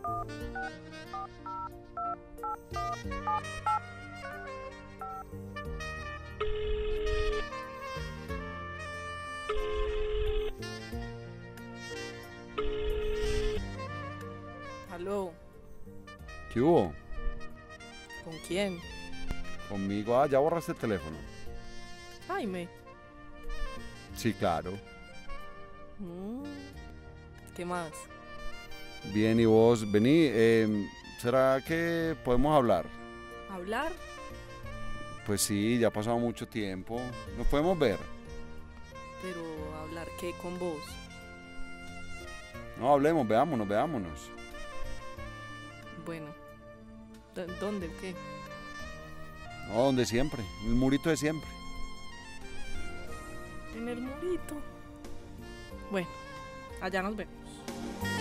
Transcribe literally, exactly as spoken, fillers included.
Aló, ¿Qué hubo? ¿con quién? Conmigo. Ah, ya borraste el teléfono. Jaime. Sí, claro. Mm, ¿Qué más? Bien, y vos, vení. eh, ¿será que podemos hablar? ¿Hablar? Pues sí, ya ha pasado mucho tiempo. Nos podemos ver. Pero ¿hablar qué con vos? No, hablemos, veámonos, veámonos. Bueno, ¿dó- ¿dónde o qué? No, donde siempre. El murito de siempre. En el murito. Bueno, allá nos vemos.